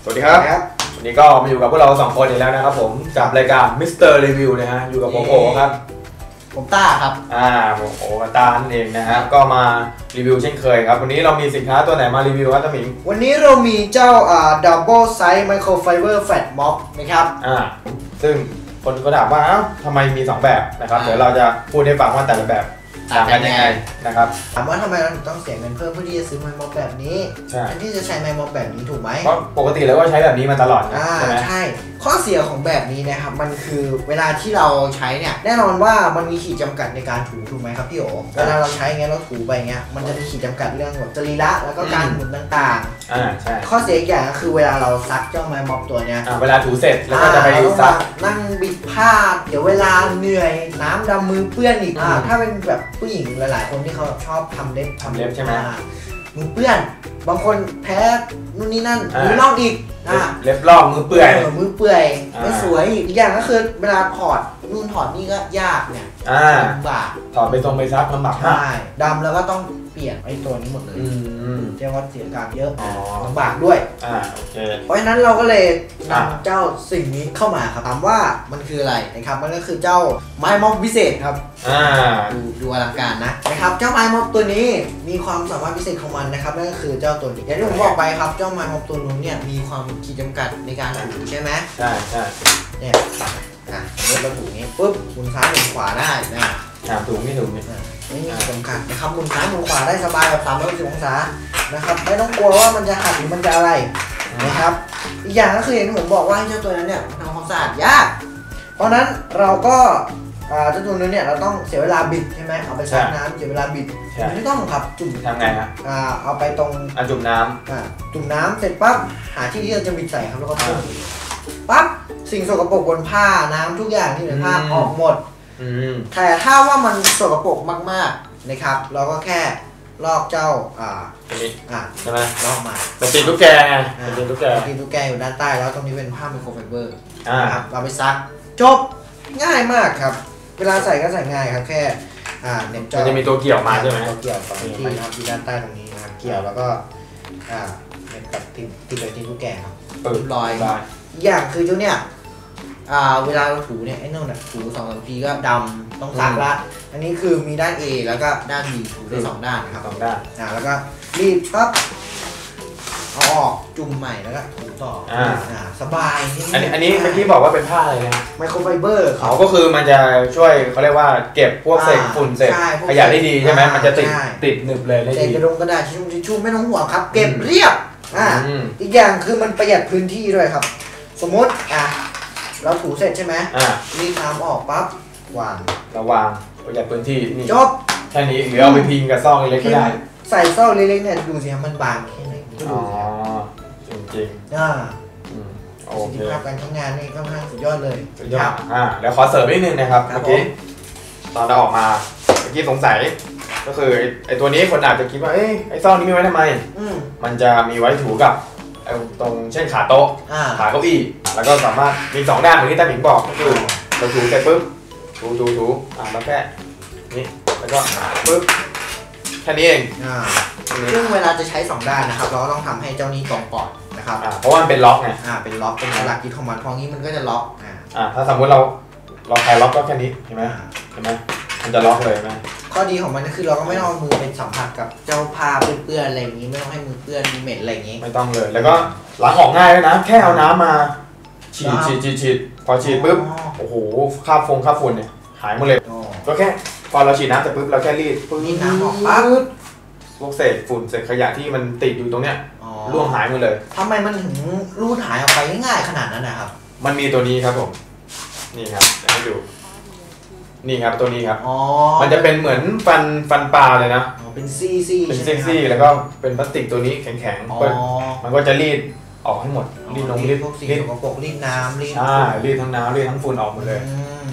สวัสดีครับวันนี้ก็มาอยู่กับพวกเรา2 คนอีกแล้วนะครับผมกับรายการมิสเตอร์รีวิวนะฮะอยู่กับผมโอครับผมต้าครับผมโอกับตานั่นเองนะฮะก็มารีวิวเช่นเคยครับวันนี้เรามีสินค้าตัวไหนมารีวิวครับท่านหมิงวันนี้เรามีเจ้าDouble Size Microfiber Flat Mop นะครับซึ่งคนก็ถามว่าทำไมมี2แบบนะครับเดี๋ยวเราจะพูดให้ฟังว่าแต่ละแบบต่างกันยังไงนะครับถามว่าทำไมเราถึงต้องเสียเงินเพิ่มเพื่อที่จะซื้อไม้ม็อบแบบนี้ที่จะใช้ไม้ม็อบแบบนี้ถูกไหมเพราะปกติแล้วก็ใช้แบบนี้มาตลอดใช่ไหมใช่ข้อเสียของแบบนี้นะครับมันคือเวลาที่เราใช้เนี่ยแน่นอนว่ามันมีขีดจำกัดในการถูถูกไหมครับพี่โอเวลาเราใช้เงี้ยเราถูไปเงี้ยมันจะมีขีดจำกัดเรื่องแบบสรีระแล้วก็การหมุนต่างๆใช่ข้อเสียอีกอย่างก็คือเวลาเราซักเจ้าไม้ม็อบตัวเนี้ยเวลาถูเสร็จแล้วก็จะไปซักนั่งบิดผ้าเดี๋ยวเวลาเหนื่อยน้ำดำมือเปื้อนอีกถ้าเป็นแบบผู้หญิงหลายๆคนที่เขาชอบทำเล็บใช่ไหมมือเปื้อนบางคนแพ้นู่นนี่นั่นมือลอกอีกเล็บลอกมือเปื่อยไม่สวยอีกอย่างก็คือเวลาถอดนู่นถอดนี่ก็ยากเนี่ยลำบากถอดไปตรงไปซักลำบากใช่ดำแล้วก็ต้องเปลี่ยนไอ้ตัวนี้หมดเลยเรียกว่าเสียการเยอะลำบากด้วยโอเคเพราะฉะนั้นเราก็เลยนำเจ้าสิ่งนี้เข้ามาครับถามว่ามันคืออะไรนะครับมันก็คือเจ้าไม้ม็อบพิเศษครับดูอลังการนะครับเจ้าไม้ม็อบตัวนี้มีความสามารถพิเศษของมันนะครับนั่นก็คือเจ้าตัวนี้อย่างที่ผมบอกไปครับเจ้าไม้ม็อบตัวนู้นเนี่ยมีความขีดจำกัดในการถูใช่ไหมใช่เนี่ยเมื่อเราถูนี้ปุ๊บหมุนซ้ายหมุนขวาได้ถูไม่ถูกไม่มีขีดจำกัดนะครับหมุนซ้ายหมุนขวาได้สบายแบบ360 องศานะครับไม่ต้องกลัวว่ามันจะหักหรือมันจะอะไรนะครับอีกอย่างก็คืออย่างที่ผมบอกว่าเจ้าตัวนั้นเนี่ยทำความสะอาดยากเพราะนั้นเราก็เจ้าตัวนี้เนี่ยเราต้องเสียเวลาบิดใช่ไหมเอาไปซักน้ำเสียเวลาบิดไม่ต้องครับจุ่มทำไงฮะเอาไปตรงจุ่มน้ำจุ่มน้ำเสร็จปั๊บหาที่ที่เราจะบิดใส่ครับแล้วก็ปั๊บสิ่งสกปรกบนผ้าน้ำทุกอย่างที่ในผ้าออกหมดแต่ถ้าว่ามันสกปรกมากๆนะครับเราก็แค่ลอกเจ้าใช่ไหมลอกมาเป็นตีนตุ๊กแกตีนตุ๊กแกอยู่ด้านใต้แล้วตรงนี้เป็นผ้าไมโครไฟเบอร์นะครับเราไปซักจบง่ายมากครับเวลาใส่ก็ใส่ง่ายครับแค่เน็ตจอจะมีตัวเกี่ยวมาใช่ไหมตัวเกี่ยวฝั่งที่นะครับที่ด้านใต้ตรงนี้นะครับเกี่ยวแล้วก็เน็ตกับติดกับตีนตุ๊กแกครับลอยอย่างคือเจ้าเนี่ยเวลาเราถูเนี่ยไอ้นู่นน่ะถู2-3 ทีก็ดำต้องซักละอันนี้คือมีด้าน A แล้วก็ด้าน B ถูได้2 ด้านนะครับ 2 ด้านแล้วก็รีดปั๊บเอาออกจุ่มใหม่แล้วก็ถูต่อสบายอันนี้เมื่อกี้บอกว่าเป็นผ้าอะไรนะไมโครไฟเบอร์เขาก็คือมันจะช่วยเขาเรียกว่าเก็บพวกเศษฝุ่นเศษขยะได้ดีใช่ไหมมันจะติดหนึบเลยได้ดีกระดาษทิชชู่ไม่ต้องห่วงครับเก็บเรียบอีกอย่างคือมันประหยัดพื้นที่ด้วยครับสมมติเราถูเสร็จใช่ไหมรีดน้ำออกปั๊บวางประหยัดพื้นที่นี่จบแค่นี้หรือเอาไปพิงกับซองเล็กก็ได้ใส่ซองเล็กๆเนี่ยดูสิครับมันบางแค่ไหนก็ดูสิจริงโอเคภาพการทำงานนี่ค่อนข้างสุดยอดเลยสุดยอดแล้วขอเสริมนิดนึงนะครับเมื่อกี้ตอนเราออกมาเมื่อกี้สงสัยก็คือไอ้ตัวนี้คนอาจจะคิดว่าไอ้ซองนี้มีไว้ทำไมมันจะมีไว้ถูกับตรงเช่นขาโต๊ะขาเก้าอี้แล้วก็สามารถมี2 ด้านเหมือนที่ตาหมิงบอกก็คือเราถูเสร็จปุ๊บถูแล้วแค่นี้แล้วก็ปุ๊บแค่นี้เองซึ่งเวลาจะใช้2 ด้านนะครับเราก็ต้องทำให้เจ้านี้ตรงปอดนะครับเพราะว่ามันเป็นล็อกไงเป็นล็อกเป็นหลักยึดของมันพองี้มันก็จะล็อกถ้าสมมติเราคลายล็อกก็แค่นี้เห็นไหมมันจะล็อกเลยไหมข้อดีของมันก็คือเราก็ไม่ต้องเอามือไปสัมผัสกับเจ้าผ้าเปื้อนอะไรอย่างนี้ไม่ต้องให้มือเปื้อนมีเหม็นอะไรอย่างนี้ไม่ต้องเลยแล้วก็ล้างออกง่ายด้วยนะแค่เอาน้ำมาฉีดพอฉีดปุ๊บโอ้โหคราบฝุ่นเนี่ยหายหมดเลยก็แค่พอเราฉีดน้ำเสร็จปุ๊บเราแค่รีดนี่น้ำออกปั๊บพวกเศษฝุ่นเศษขยะที่มันติดอยู่ตรงเนี้ยร่วงหายหมดเลยทำไมมันถึงรูดหายออกไปง่ายขนาดนั้นนะครับมันมีตัวนี้ครับผมนี่ครับให้ดูนี่ครับตัวนี้ครับมันจะเป็นเหมือนฟันปลาเลยนะเป็นซี่แล้วก็เป็นพลาสติกตัวนี้แข็งๆมันก็จะรีดออกให้หมดรีดพวกสิ่งสกปรกรีดน้ำรีดทั้งน้ำรีดทั้งฝุ่นออกหมดเลย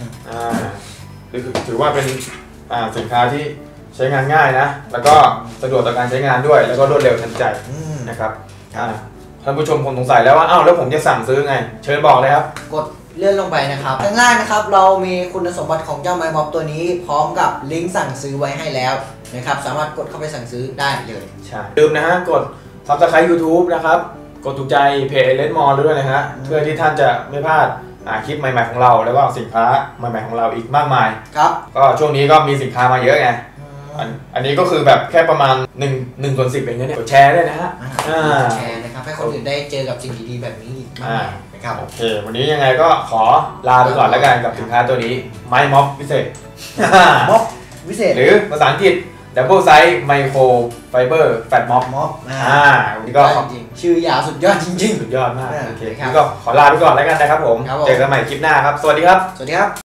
ถือว่าเป็นสินค้าที่ใช้งานง่ายนะแล้วก็สะดวกต่อการใช้งานด้วยแล้วก็รวดเร็วทันใจนะครับท่านผู้ชมคงสงสัยแล้วว่าแล้วผมจะสั่งซื้อไงเชิญบอกเลยครับกดเลื่อนลงไปนะครับง่ายๆนะครับเรามีคุณสมบัติของเจ้าไม้ม็อบตัวนี้พร้อมกับลิงก์สั่งซื้อไว้ให้แล้วนะครับสามารถกดเข้าไปสั่งซื้อได้เลยใช่ลืมนะฮะกด Subscribe YouTube นะครับกดถูกใจเพจเลนมอลด้วยนะฮะเพื่อที่ท่านจะไม่พลาดคลิปใหม่ๆของเราแล้วก็สินค้าใหม่ๆของเราอีกมากมายครับก็ช่วงนี้ก็มีสินค้ามาเยอะไงอันนี้ก็คือแบบแค่ประมาณ1 ส่วน 10เองเนี่ยกดแชร์ด้วยนะฮะแชร์นะครับให้คนอื่นได้เจอกับสิ่งดีๆแบบนี้อีกนะครับโอเควันนี้ยังไงก็ขอลาไปก่อนแล้วกันกับสินค้าตัวนี้ไม้ม็อบพิเศษม็อบพิเศษหรือภาษาอังกฤษ Double Size Micro Fiber Fat Mop วันนี้ก็ชื่อยาวสุดยอดจริงๆสุดยอดมากโอเคนี่ก็ขอลาไปก่อนแล้วกันนะครับผมเจอกันใหม่คลิปหน้าครับสวัสดีครับสวัสดีครับ